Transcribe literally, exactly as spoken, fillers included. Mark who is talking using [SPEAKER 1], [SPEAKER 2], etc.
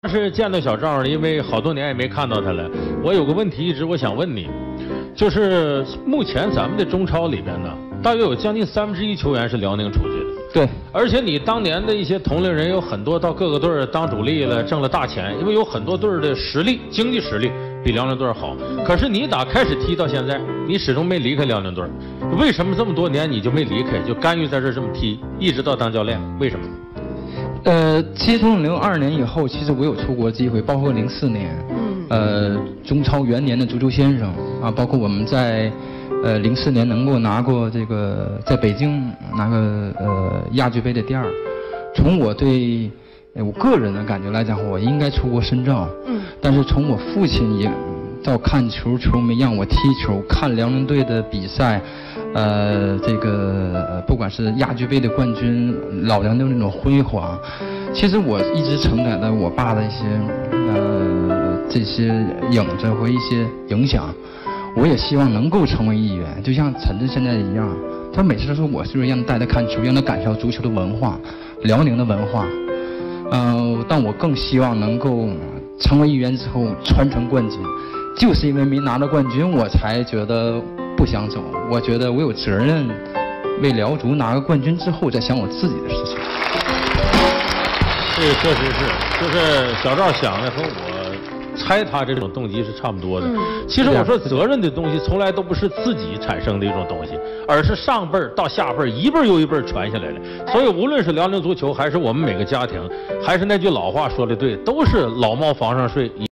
[SPEAKER 1] 是见到小赵了，因为好多年也没看到他了。我有个问题一直我想问你，就是目前咱们的中超里边呢，大约有将近三分之一球员是辽宁出去的。
[SPEAKER 2] 对，
[SPEAKER 1] 而且你当年的一些同龄人有很多到各个队儿当主力了，挣了大钱，因为有很多队儿的实力、经济实力比辽宁队好。可是你打开始踢到现在，你始终没离开辽宁队，为什么这么多年你就没离开，就甘于在这儿这么踢，一直到当教练？为什么？
[SPEAKER 2] 呃，其实从零二年以后，其实我有出国机会，包括零四年，嗯，呃，中超元年的足球先生啊，包括我们在，呃，零四年能够拿过这个在北京拿个呃亚俱杯的第二。从我对我个人的感觉来讲，我应该出国深造，嗯，但是从我父亲也到看球球迷让我踢球，看辽宁队的比赛。呃，这个呃，不管是亚俱杯的冠军，老梁的那种辉煌，其实我一直承载了我爸的一些呃这些影子和一些影响。我也希望能够成为一员，就像陈震现在一样，他每次都说我就是让他带他看球，让他感受足球的文化，辽宁的文化。呃，但我更希望能够成为一员之后传承冠军，就是因为没拿到冠军，我才觉得。不想走，我觉得我有责任为辽足拿个冠军之后再想我自己的事情。
[SPEAKER 1] 这确实是，就是小赵想的和我猜他这种动机是差不多的。嗯、其实我说责任的东西从来都不是自己产生的一种东西，而是上辈儿到下辈儿一辈儿又一辈儿传下来的。所以无论是辽宁足球，还是我们每个家庭，还是那句老话说的对，都是老猫房上睡。